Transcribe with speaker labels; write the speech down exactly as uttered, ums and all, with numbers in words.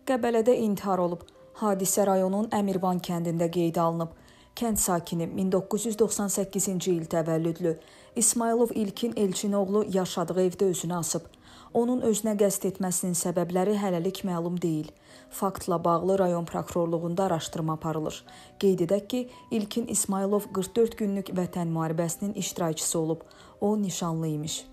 Speaker 1: Qəbələdə intihar olub. Hadisə rayonun Əmirvan kəndində qeydə alınıb. Kənd sakini min doqquz yüz doxsan səkkizinci il təvəllüdlü İsmayılov İlkin Elçinoğlu yaşadığı evdə özünü asıb. Onun özünə qəsd etməsinin səbəbləri hələlik məlum deyil. Faktla bağlı rayon prokurorluğunda araşdırma aparılır. Qeyd edək ki, İlkin İsmayılov qırx dörd günlük vətən müharibəsinin iştirakçısı olub. O nişanlı imiş.